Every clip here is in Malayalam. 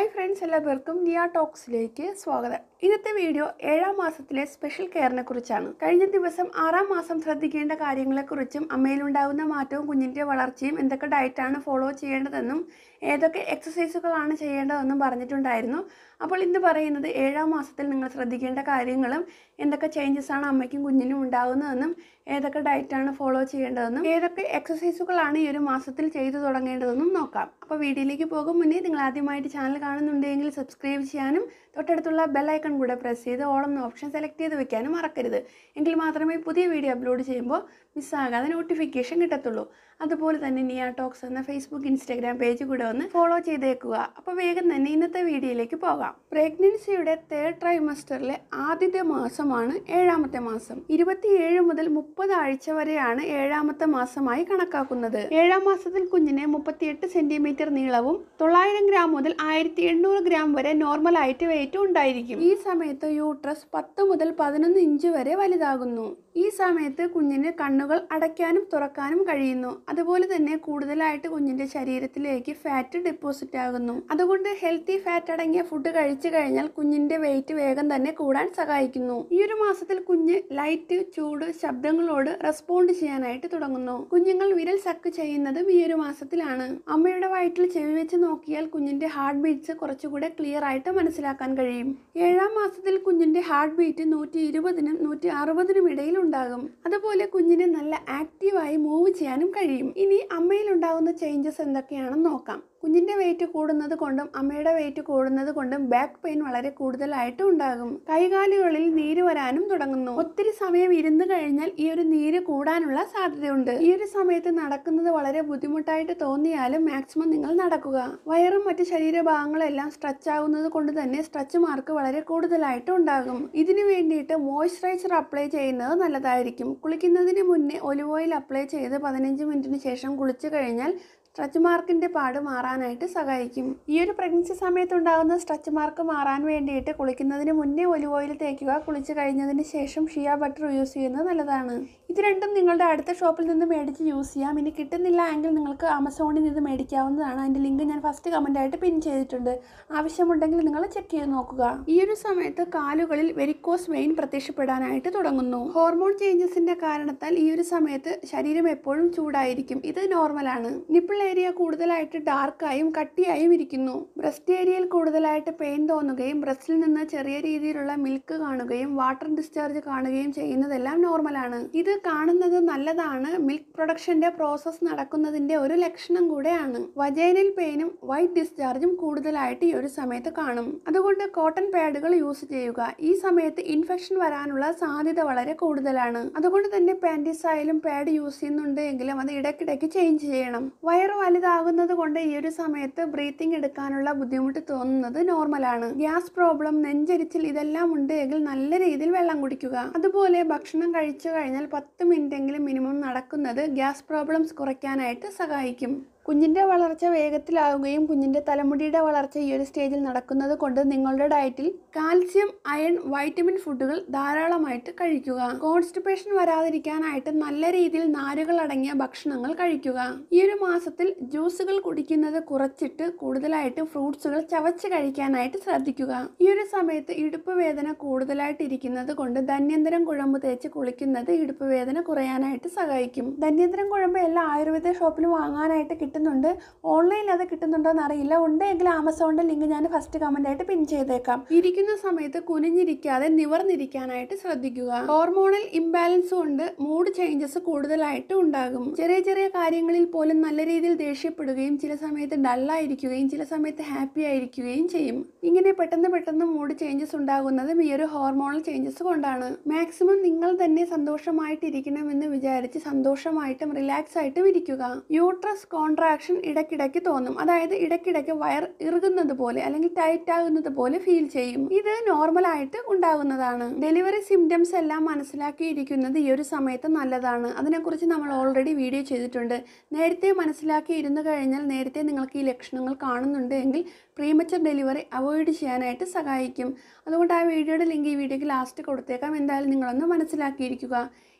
ഹായ് ഫ്രണ്ട്സ്, എല്ലാവർക്കും നിയ ടോക്സിലേക്ക് സ്വാഗതം. ഇന്നത്തെ വീഡിയോ 7ാം മാസത്തിലെ സ്പെഷ്യൽ കെയറിനെ കുറിച്ചാണ്. കഴിഞ്ഞ ദിവസം 6ാം മാസം ശ്രദ്ധിക്കേണ്ട കാര്യങ്ങളെക്കുറിച്ചും അമ്മയിലുണ്ടാകുന്ന മാറ്റവും കുഞ്ഞിൻ്റെ വളർച്ചയും എന്തൊക്കെ ഡയറ്റാണ് ഫോളോ ചെയ്യേണ്ടതെന്നും ഏതൊക്കെ എക്സസൈസുകളാണ് ചെയ്യേണ്ടതെന്നും പറഞ്ഞിട്ടുണ്ടായിരുന്നു. അപ്പോൾ ഇന്ന് പറയുന്നത് 7ാം മാസത്തിൽ നിങ്ങൾ ശ്രദ്ധിക്കേണ്ട കാര്യങ്ങളും എന്തൊക്കെ ചേഞ്ചസ് ആണ് അമ്മയ്ക്കും കുഞ്ഞിനും ഉണ്ടാകുന്നതെന്നും ഏതൊക്കെ ഡയറ്റാണ് ഫോളോ ചെയ്യേണ്ടതെന്നും ഏതൊക്കെ എക്സസൈസുകളാണ് ഈ ഒരു മാസത്തിൽ ചെയ്തു തുടങ്ങേണ്ടതെന്നും നോക്കാം. അപ്പോൾ വീഡിയോയിലേക്ക് പോകും മുന്നേ നിങ്ങൾ ആദ്യമായിട്ട് ചാനൽ കാണുന്നുണ്ടെങ്കിൽ സബ്സ്ക്രൈബ് ചെയ്യാനും തൊട്ടടുത്തുള്ള ബെൽ ഐക്കൺ കൂടെ പ്രസ് ചെയ്ത് ഓൾ എന്ന ഓപ്ഷൻ സെലക്ട് ചെയ്ത് വെക്കാനും മറക്കരുത്. എങ്കിൽ മാത്രമേ പുതിയ വീഡിയോ അപ്ലോഡ് ചെയ്യുമ്പോൾ മിസ്സാകാതെ നോട്ടിഫിക്കേഷൻ കിട്ടത്തുള്ളൂ. അതുപോലെ തന്നെ നിയ ടോക്സ് എന്ന ഫേസ്ബുക്ക് ഇൻസ്റ്റാഗ്രാം പേജ് കൂടെ ഒന്ന് ഫോളോ ചെയ്തേക്കുക. അപ്പോൾ വേഗം തന്നെ ഇന്നത്തെ വീഡിയോയിലേക്ക് പോകാം. പ്രഗ്നൻസിയുടെ 3rd ട്രൈമസ്റ്ററിലെ ആദ്യത്തെ മാസമാണ് 7ാമത്തെ മാസം. 27 മുതൽ 30 ആഴ്ച വരെയാണ് 7ാമത്തെ മാസമായി കണക്കാക്കുന്നത്. 7ാം മാസത്തിൽ കുഞ്ഞിന് 38 സെന്റിമീറ്റർ നീളവും 900 ഗ്രാം മുതൽ 1800 ഗ്രാം വരെ നോർമൽ ആയിട്ട് വെയിറ്റ് ഉണ്ടായിരിക്കും. ഈ സമയത്ത് യൂട്രസ് 10 മുതൽ 11 ഇഞ്ച് വരെ വലുതാകുന്നു. ഈ സമയത്ത് കുഞ്ഞിന് കണ്ണുകൾ അടയ്ക്കാനും തുറക്കാനും കഴിയുന്നു. അതുപോലെ തന്നെ കൂടുതലായിട്ട് കുഞ്ഞിന്റെ ശരീരത്തിലേക്ക് ഫാറ്റ് ഡെപ്പോസിറ്റ് ആകുന്നു. അതുകൊണ്ട് ഹെൽത്തി ഫാറ്റ് അടങ്ങിയ ഫുഡ് കഴിച്ചു കഴിഞ്ഞാൽ കുഞ്ഞിന്റെ വെയിറ്റ് വേഗം തന്നെ കൂടാൻ സഹായിക്കുന്നു. ഈ ഒരു മാസത്തിൽ കുഞ്ഞ് ലൈറ്റ്, ചൂട്, ശബ്ദങ്ങളോട് റെസ്പോണ്ട് ചെയ്യാനായിട്ട് തുടങ്ങുന്നു. കുഞ്ഞുങ്ങൾ വിരൽ സക്ക് ചെയ്യുന്നതും ഈ ഒരു മാസത്തിലാണ്. അമ്മയുടെ വയറ്റിൽ ചെവി വെച്ച് നോക്കിയാൽ കുഞ്ഞിന്റെ ഹാർട്ട് ബീറ്റ്സ് കുറച്ചുകൂടെ ക്ലിയർ ആയിട്ട് മനസ്സിലാക്കാൻ കഴിയും. 7ാം മാസത്തിൽ കുഞ്ഞിന്റെ ഹാർട്ട് ബീറ്റ് 120നും 160നും ഇടയിൽ ഉണ്ടാകും. അതുപോലെ കുഞ്ഞിനെ നല്ല ആക്റ്റീവായി മൂവ് ചെയ്യാനും കഴിയും. ഇനി അമ്മയിൽ ഉണ്ടാകുന്ന ചേഞ്ചസ് എന്തൊക്കെയാണെന്ന് നോക്കാം. കുഞ്ഞിന്റെ വെയിറ്റ് കൂടുന്നത് കൊണ്ടും അമ്മയുടെ വെയിറ്റ് കൂടുന്നത് കൊണ്ടും ബാക്ക് പെയിൻ വളരെ കൂടുതലായിട്ട് ഉണ്ടാകും. കൈകാലുകളിൽ നീര് വരാനും തുടങ്ങുന്നു. ഒത്തിരി സമയം ഇരുന്ന് കഴിഞ്ഞാൽ ഈ ഒരു നീര് കൂടാനുള്ള സാധ്യതയുണ്ട്. ഈ ഒരു സമയത്ത് നടക്കുന്നത് വളരെ ബുദ്ധിമുട്ടായിട്ട് തോന്നിയാലും മാക്സിമം നിങ്ങൾ നടക്കുക. വയറും മറ്റ് ശരീരഭാഗങ്ങളെല്ലാം സ്ട്രെച്ച് ആകുന്നത് കൊണ്ട് തന്നെ സ്ട്രെച്ച് മാർക്ക് വളരെ കൂടുതലായിട്ട് ഉണ്ടാകും. ഇതിനു വേണ്ടിയിട്ട് മോയ്സ്ചറൈസർ അപ്ലൈ ചെയ്യുന്നത് നല്ലതായിരിക്കും. കുളിക്കുന്നതിന് മുന്നേ ഒലിവ് ഓയിൽ അപ്ലൈ ചെയ്ത് 15 മിനിറ്റിന് ശേഷം കുളിച്ചു കഴിഞ്ഞാൽ സ്ട്രെച്ച് മാർക്കിന്റെ പാട് മാറാനായിട്ട് സഹായിക്കും. ഈ ഒരു പ്രഗ്നൻസി സമയത്ത് ഉണ്ടാകുന്ന സ്ട്രെച്ച് മാർക്ക് മാറാൻ വേണ്ടിയിട്ട് കുളിക്കുന്നതിന് മുന്നേ ഒലിവ് ഓയിൽ തേക്കുക. കുളിച്ചു കഴിഞ്ഞതിന് ശേഷം ഷിയ ബട്ടർ യൂസ് ചെയ്യുന്നത് നല്ലതാണ്. ഇത് രണ്ടും നിങ്ങളുടെ അടുത്ത ഷോപ്പിൽ നിന്ന് മേടിച്ച് യൂസ് ചെയ്യാം. ഇനി കിട്ടുന്നില്ല എങ്കിൽ നിങ്ങൾക്ക് ആമസോണിൽ നിന്ന് മേടിക്കാവുന്നതാണ്. അതിൻ്റെ ലിങ്ക് ഞാൻ ഫസ്റ്റ് കമൻ്റായിട്ട് പിൻ ചെയ്തിട്ടുണ്ട്. ആവശ്യമുണ്ടെങ്കിൽ നിങ്ങൾ ചെക്ക് ചെയ്ത് നോക്കുക. ഈ ഒരു സമയത്ത് കാലുകളിൽ വെരിക്കോസ് വെയിൻ പ്രത്യക്ഷപ്പെടാനായിട്ട് തുടങ്ങുന്നു. ഹോർമോൺ ചേഞ്ചസിന്റെ കാരണത്താൽ ഈ ഒരു സമയത്ത് ശരീരം എപ്പോഴും ചൂടായിരിക്കും. ഇത് നോർമലാണ്. നിപ്പിൾ ഏരിയ കൂടുതലായിട്ട് ഡാർക്കായും കട്ടിയായും ഇരിക്കുന്നു. ബ്രസ്റ്റ് ഏരിയയിൽ കൂടുതലായിട്ട് പെയിൻ തോന്നുകയും ബ്രസ്റ്റിൽ നിന്ന് ചെറിയ രീതിയിലുള്ള മിൽക്ക് കാണുകയും വാട്ടർ ഡിസ്ചാർജ് കാണുകയും ചെയ്യുന്നതെല്ലാം നോർമലാണ്. ഇത് കാണുന്നത് നല്ലതാണ്. മിൽക്ക് പ്രൊഡക്ഷന്റെ പ്രോസസ് നടക്കുന്നതിന്റെ ഒരു ലക്ഷണം കൂടെയാണ്. വജൈനൽ പെയിനും വൈറ്റ് ഡിസ്ചാർജും കൂടുതലായിട്ട് ഈ ഒരു സമയത്ത് കാണും. അതുകൊണ്ട് കോട്ടൺ പാഡുകൾ യൂസ് ചെയ്യുക. ഈ സമയത്ത് ഇൻഫെക്ഷൻ വരാനുള്ള സാധ്യത വളരെ കൂടുതലാണ്. അതുകൊണ്ട് തന്നെ പാൻറ്റീസ് ആയാലും പാഡ് യൂസ് ചെയ്യുന്നുണ്ട് എങ്കിലും അത് ഇടയ്ക്കിടയ്ക്ക് ചേഞ്ച് ചെയ്യണം. വയറ് വലുതാകുന്നത് കൊണ്ട് ഈ ഒരു സമയത്ത് ബ്രീത്തിങ് എടുക്കാനുള്ള ബുദ്ധിമുട്ട് തോന്നുന്നത് നോർമലാണ്. ഗ്യാസ് പ്രോബ്ലം, നെഞ്ചരിച്ചിൽ ഇതെല്ലാം ഉണ്ട് എങ്കിൽ നല്ല രീതിയിൽ വെള്ളം കുടിക്കുക. അതുപോലെ ഭക്ഷണം കഴിച്ചു കഴിഞ്ഞാൽ 10 മിനിറ്റെങ്കിലും മിനിമം നടക്കുന്നത് ഗ്യാസ് പ്രോബ്ലംസ് കുറയ്ക്കാനായിട്ട് സഹായിക്കും. കുഞ്ഞിൻ്റെ വളർച്ച വേഗത്തിലാവുകയും കുഞ്ഞിൻ്റെ തലമുടിയുടെ വളർച്ച ഈ ഒരു സ്റ്റേജിൽ നടക്കുന്നത് കൊണ്ട് നിങ്ങളുടെ ഡയറ്റിൽ കാൽസ്യം, അയൺ, വൈറ്റമിൻ ഫുഡുകൾ ധാരാളമായിട്ട് കഴിക്കുക. കോൺസ്റ്റിപ്പേഷൻ വരാതിരിക്കാനായിട്ട് നല്ല രീതിയിൽ നാരുകൾ അടങ്ങിയ ഭക്ഷണങ്ങൾ കഴിക്കുക. ഈ ഒരു മാസത്തിൽ ജ്യൂസുകൾ കുടിക്കുന്നത് കുറച്ചിട്ട് കൂടുതലായിട്ട് ഫ്രൂട്ട്സുകൾ ചവച്ച് കഴിക്കാനായിട്ട് ശ്രദ്ധിക്കുക. ഈ ഒരു സമയത്ത് ഇടുപ്പ് വേദന കൂടുതലായിട്ട് ഇരിക്കുന്നത് കൊണ്ട് ധന്വന്തരം കുഴമ്പ് തേച്ച് കുളിക്കുന്നത് ഇടുപ്പ് വേദന കുറയാനായിട്ട് സഹായിക്കും. ധന്വന്തരം കുഴമ്പ് എല്ലാ ആയുർവേദ ഷോപ്പിലും വാങ്ങാനായിട്ട് കിട്ടുന്നുണ്ട്. ഓൺലൈനിൽ അത് കിട്ടുന്നുണ്ടോ എന്ന് അറിയില്ല. ഉണ്ടെങ്കിൽ ആമസോണിന്റെ ലിങ്ക് ഞാൻ ഫസ്റ്റ് കമന്റ് ആയിട്ട് പിൻ ചെയ്തേക്കാം. ഇരിക്കുന്ന സമയത്ത് കുനിഞ്ഞിരിക്കാതെ നിവർന്നിരിക്കാനായിട്ട് ശ്രദ്ധിക്കുക. ഹോർമോണൽ ഇംബാലൻസ് കൊണ്ട് മൂഡ് ചേഞ്ചസ് കൂടുതലായിട്ട് ഉണ്ടാകും. ചെറിയ ചെറിയ കാര്യങ്ങളിൽ പോലും നല്ല രീതിയിൽ ദേഷ്യപ്പെടുകയും ചില സമയത്ത് ഡള്ളായിരിക്കുകയും ചില സമയത്ത് ഹാപ്പി ആയിരിക്കുകയും ചെയ്യും. ഇങ്ങനെ പെട്ടെന്ന് മൂഡ് ചേഞ്ചസ് ഉണ്ടാകുന്നതും ഈ ഒരു ഹോർമോണൽ ചേഞ്ചസ് കൊണ്ടാണ്. മാക്സിമം നിങ്ങൾ തന്നെ സന്തോഷമായിട്ടിരിക്കണമെന്ന് വിചാരിച്ച് സന്തോഷമായിട്ടും റിലാക്സ് ആയിട്ടും ഇരിക്കുക. യൂട്രസ് കോൺട്രാക്ഷൻ ഇടയ്ക്കിടയ്ക്ക് തോന്നും. അതായത് ഇടയ്ക്കിടയ്ക്ക് വയർ ഇറുകുന്നത് പോലെ അല്ലെങ്കിൽ ടൈറ്റ് ആകുന്നത് പോലെ ഫീൽ ചെയ്യും. ഇത് നോർമലായിട്ട് ഉണ്ടാകുന്നതാണ്. ഡെലിവറി സിംറ്റംസ് എല്ലാം മനസ്സിലാക്കിയിരിക്കുന്നത് ഈ ഒരു സമയത്ത് നല്ലതാണ്. അതിനെക്കുറിച്ച് നമ്മൾ ഓൾറെഡി വീഡിയോ ചെയ്തിട്ടുണ്ട്. നേരത്തെ മനസ്സിലാക്കി ഇരുന്ന് കഴിഞ്ഞാൽ നേരത്തെ നിങ്ങൾക്ക് ഈ ലക്ഷണങ്ങൾ കാണുന്നുണ്ട് എങ്കിൽ പ്രീമച്ചർ ഡെലിവറി അവോയ്ഡ് ചെയ്യാനായിട്ട് സഹായിക്കും. അതുകൊണ്ട് ആ വീഡിയോയുടെ ലിങ്ക് ഈ വീഡിയോയ്ക്ക് ലാസ്റ്റ് കൊടുത്തേക്കാം. എന്തായാലും നിങ്ങളൊന്ന് മനസ്സിലാക്കിയിരിക്കുക.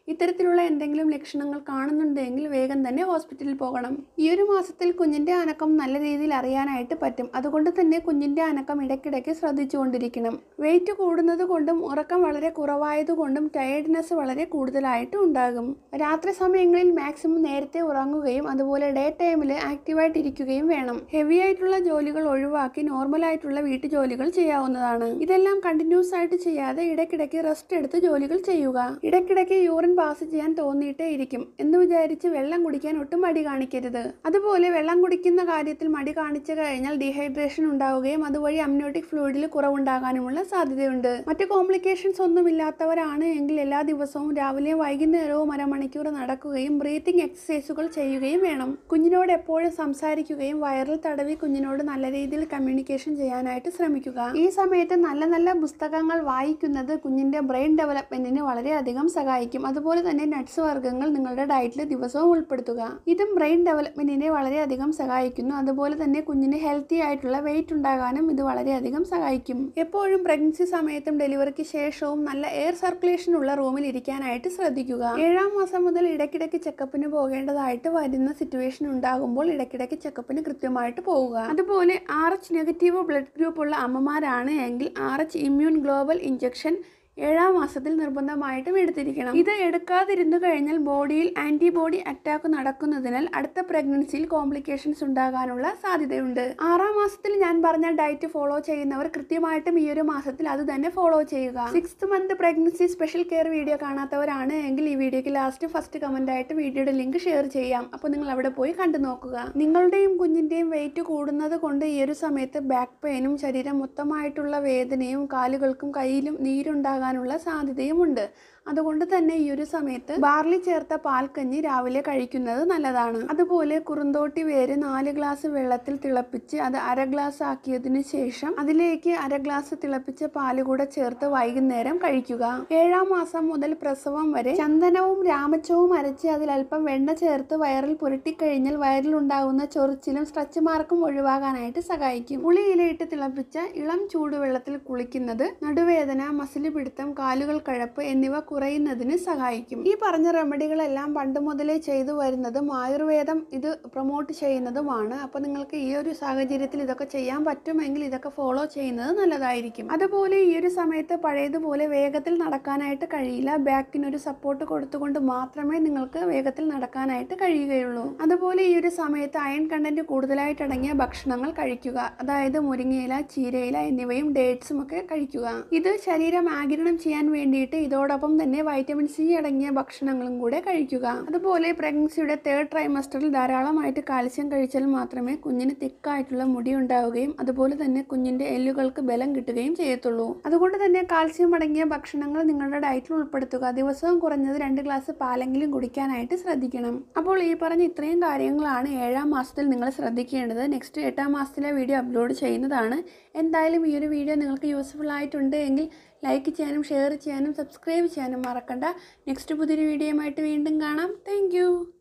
ഇത്തരത്തിലുള്ള എന്തെങ്കിലും ലക്ഷണങ്ങൾ കാണുന്നുണ്ടെങ്കിൽ വേഗം തന്നെ ഹോസ്പിറ്റലിൽ പോകണം. ഈ ഒരു മാസത്തിൽ കുഞ്ഞിൻ്റെ അനക്കം നല്ല രീതിയിൽ അറിയാനായിട്ട് പറ്റും. അതുകൊണ്ട് തന്നെ കുഞ്ഞിൻ്റെ അനക്കം ഇടയ്ക്കിടയ്ക്ക് ശ്രദ്ധിച്ചുകൊണ്ടിരിക്കണം. വെയിറ്റ് കൂടുന്നത് കൊണ്ടും ഉറക്കം വളരെ കുറവായതുകൊണ്ടും ടയേർഡ്നെസ് വളരെ കൂടുതലായിട്ട് ഉണ്ടാകും. രാത്രി സമയങ്ങളിൽ മാക്സിമം നേരത്തെ ഉറങ്ങുകയും അതുപോലെ ഡേ ടൈമിൽ ആക്റ്റീവായിട്ടിരിക്കുകയും വേണം. ഹെവി ആയിട്ടുള്ള ജോലികൾ ഒഴിവാക്കി നോർമലായിട്ടുള്ള വീട്ടുജോലികൾ ചെയ്യാവുന്നതാണ്. ഇതെല്ലാം കണ്ടിന്യൂസ് ആയിട്ട് ചെയ്യാതെ ഇടയ്ക്കിടയ്ക്ക് റെസ്റ്റ് എടുത്ത് ജോലികൾ ചെയ്യുക. ഇടയ്ക്കിടയ്ക്ക് യൂറിൻ പാസ് ചെയ്യാൻ തോന്നിയിട്ടേ ഇരിക്കും എന്ന് വിചാരിച്ച് വെള്ളം കുടിക്കാൻ ഒട്ടും മടി കാണിക്കരുത്. അതുപോലെ വെള്ളം കുടിക്കുന്ന കാര്യത്തിൽ മടി കാണിച്ചു കഴിഞ്ഞാൽ ഡീഹൈഡ്രേഷൻ ഉണ്ടാവുകയും അതുവഴി അമ്നിയോട്ടിക് ഫ്ലൂയിഡിൽ കുറവുണ്ടാകാനുമുള്ള സാധ്യതയുണ്ട്. മറ്റ് കോംപ്ലിക്കേഷൻസ് ഒന്നുമില്ലാത്തവരാണ് എങ്കിൽ എല്ലാ ദിവസവും രാവിലെയും വൈകുന്നേരവും അരമണിക്കൂർ നടക്കുകയും ബ്രീത്തിങ് എക്സസൈസുകൾ ചെയ്യുകയും വേണം. കുഞ്ഞിനോട് എപ്പോഴും സംസാരിക്കുകയും വയറിൽ തടവി കുഞ്ഞിനോട് നല്ല രീതിയിൽ കമ്മ്യൂണിക്കേഷൻ ചെയ്യാനായിട്ട് ശ്രമിക്കുക. ഈ സമയത്ത് നല്ല നല്ല പുസ്തകങ്ങൾ വായിക്കുന്നത് കുഞ്ഞിൻ്റെ ബ്രെയിൻ ഡെവലപ്മെന്റിന് വളരെയധികം സഹായിക്കും. അതുപോലെ തന്നെ നട്ട്സ് വർഗ്ഗങ്ങൾ നിങ്ങളുടെ ഡയറ്റിൽ ദിവസവും ഉൾപ്പെടുത്തുക. ഇതും ബ്രെയിൻ ഡെവലപ്മെന്റിനെ വളരെയധികം സഹായിക്കുന്നു. അതുപോലെ തന്നെ കുഞ്ഞിന് ഹെൽത്തി ആയിട്ടുള്ള വെയിറ്റ് ഉണ്ടാകാനും ഇത് വളരെയധികം സഹായിക്കും. എപ്പോഴും പ്രഗ്നൻസി സമയത്തും ഡെലിവറിക്ക് ശേഷവും നല്ല എയർ സർക്കുലേഷൻ ഉള്ള റൂമിൽ ഇരിക്കാനായിട്ട് ശ്രദ്ധിക്കുക. 7-ാം മാസം മുതൽ ഇടയ്ക്കിടയ്ക്ക് ചെക്കപ്പിന് പോകേണ്ടതായിട്ട് വരുന്ന സിറ്റുവേഷൻ ഉണ്ടാകുമ്പോൾ ഇടയ്ക്കിടയ്ക്ക് ചെക്കപ്പിന് കൃത്യമായിട്ട് പോവുക. അതുപോലെ RH നെഗറ്റീവ് ബ്ലഡ് ഗ്രൂപ്പ് ഉള്ള അമ്മമാരാണ് എങ്കിൽ RH ഇമ്മ്യൂൺ ഗ്ലോബൽ ഇഞ്ചക്ഷൻ 7-ാം മാസത്തിൽ നിർബന്ധമായിട്ടും എടുത്തിരിക്കണം. ഇത് എടുക്കാതിരുന്നു കഴിഞ്ഞാൽ ബോഡിയിൽ ആന്റിബോഡി അറ്റാക്ക് നടക്കുന്നതിനാൽ അടുത്ത പ്രഗ്നൻസിയിൽ കോംപ്ലിക്കേഷൻസ് ഉണ്ടാകാനുള്ള സാധ്യതയുണ്ട്. 6-ാം മാസത്തിൽ ഞാൻ പറഞ്ഞ ഡയറ്റ് ഫോളോ ചെയ്യുന്നവർ കൃത്യമായിട്ടും ഈ ഒരു മാസത്തിൽ അത് തന്നെ ഫോളോ ചെയ്യുക. 6th month pregnancy special care video കാണാത്തവരാണ് എങ്കിൽ ഈ വീഡിയോയ്ക്ക് ലാസ്റ്റ് ഫസ്റ്റ് കമന്റ് ആയിട്ട് വീഡിയോയുടെ ലിങ്ക് ഷെയർ ചെയ്യാം. അപ്പോൾ നിങ്ങൾ അവിടെ പോയി കണ്ടു നോക്കുക. നിങ്ങളുടെയും കുഞ്ഞിൻ്റെയും വെയിറ്റ് കൂടുന്നത് കൊണ്ട് ഈ ഒരു സമയത്ത് ബാക്ക് പെയിനും ശരീരം മൊത്തമായിട്ടുള്ള വേദനയും കാലുകൾക്കും കയ്യിലും നീരുണ്ടാകാൻ സാധ്യതയുമുണ്ട്. അതുകൊണ്ട് തന്നെ ഈ ഒരു സമയത്ത് ബാർലി ചേർത്ത പാൽക്കഞ്ഞി രാവിലെ കഴിക്കുന്നത് നല്ലതാണ്. അതുപോലെ കുറുന്തോട്ടി വേര് 4 ഗ്ലാസ് വെള്ളത്തിൽ തിളപ്പിച്ച് അത് 1/2 ഗ്ലാസ് ആക്കിയതിനു ശേഷം അതിലേക്ക് 1/2 ഗ്ലാസ് തിളപ്പിച്ച പാല് കൂടെ ചേർത്ത് വൈകുന്നേരം കഴിക്കുക. 7-ാം മാസം മുതൽ പ്രസവം വരെ ചന്ദനവും രാമച്ചവും അരച്ച് അതിൽ അല്പം വെണ്ണ ചേർത്ത് വയറിൽ പുരട്ടിക്കഴിഞ്ഞാൽ വയറിലുണ്ടാകുന്ന ചൊറിച്ചിലും സ്ട്രെച്ച് മാർക്കും ഒഴിവാകാനായിട്ട് സഹായിക്കും. പുളിയിലയിട്ട് തിളപ്പിച്ച ഇളം ചൂടുവെള്ളത്തിൽ കുളിക്കുന്നത് നടുവേദന, മസിൽ പിടുത്തം, കാലുകൾ കഴപ്പ് എന്നിവ കുറയുന്നതിന് സഹായിക്കും. ഈ പറഞ്ഞ റെമഡികളെല്ലാം പണ്ട് മുതലേ ചെയ്തു വരുന്നതും ആയുർവേദം ഇത് പ്രൊമോട്ട് ചെയ്യുന്നതുമാണ്. അപ്പോൾ നിങ്ങൾക്ക് ഈ ഒരു സാഹചര്യത്തിൽ ഇതൊക്കെ ചെയ്യാൻ പറ്റുമെങ്കിൽ ഇതൊക്കെ ഫോളോ ചെയ്യുന്നത് നല്ലതായിരിക്കും. അതുപോലെ ഈ ഒരു സമയത്ത് പഴയതുപോലെ വേഗത്തിൽ നടക്കാനായിട്ട് കഴിയില്ല. ബാക്കിനൊരു സപ്പോർട്ട് കൊടുത്തുകൊണ്ട് മാത്രമേ നിങ്ങൾക്ക് വേഗത്തിൽ നടക്കാനായിട്ട് കഴിയുകയുള്ളൂ. അതുപോലെ ഈ ഒരു സമയത്ത് അയൺ കണ്ടന്റ് കൂടുതലായിട്ട് അടങ്ങിയ ഭക്ഷണങ്ങൾ കഴിക്കുക. അതായത് മുരിങ്ങയില, ചീരയില എന്നിവയും ഡേറ്റ്സും ഒക്കെ കഴിക്കുക. ഇത് ശരീരം ആഗിരണം ചെയ്യാൻ വേണ്ടിയിട്ട് ഇതോടൊപ്പം തന്നെ വൈറ്റമിൻ സി അടങ്ങിയ ഭക്ഷണങ്ങളും കൂടെ കഴിക്കുക. അതുപോലെ പ്രഗ്നൻസിയുടെ 3rd ട്രൈമസ്റ്ററിൽ ധാരാളമായിട്ട് കാൽസ്യം കഴിച്ചാൽ മാത്രമേ കുഞ്ഞിന് തിക്കായിട്ടുള്ള മുടി ഉണ്ടാവുകയും അതുപോലെ തന്നെ കുഞ്ഞിന്റെ എല്ലുകൾക്ക് ബലം കിട്ടുകയും ചെയ്യത്തുള്ളൂ. അതുകൊണ്ട് തന്നെ കാൽസ്യം അടങ്ങിയ ഭക്ഷണങ്ങൾ നിങ്ങളുടെ ഡയറ്റിൽ ഉൾപ്പെടുത്തുക. ദിവസവും കുറഞ്ഞത് 2 ഗ്ലാസ് പാലെങ്കിലും കുടിക്കാനായിട്ട് ശ്രദ്ധിക്കണം. അപ്പോൾ ഈ പറഞ്ഞ ഇത്രയും കാര്യങ്ങളാണ് 7-ാം മാസത്തിൽ നിങ്ങൾ ശ്രദ്ധിക്കേണ്ടത്. നെക്സ്റ്റ് 8-ാം മാസത്തിലെ വീഡിയോ അപ്ലോഡ് ചെയ്യുന്നതാണ്. എന്തായാലും ഈ ഒരു വീഡിയോ നിങ്ങൾക്ക് യൂസ്ഫുൾ ആയിട്ടുണ്ട് എങ്കിൽ ലൈക്ക് ചെയ്യാനും ഷെയർ ചെയ്യാനും സബ്സ്ക്രൈബ് ചെയ്യാനും മറക്കണ്ട. നെക്സ്റ്റ് പുതിയൊരു വീഡിയോയുമായിട്ട് വീണ്ടും കാണാം. താങ്ക്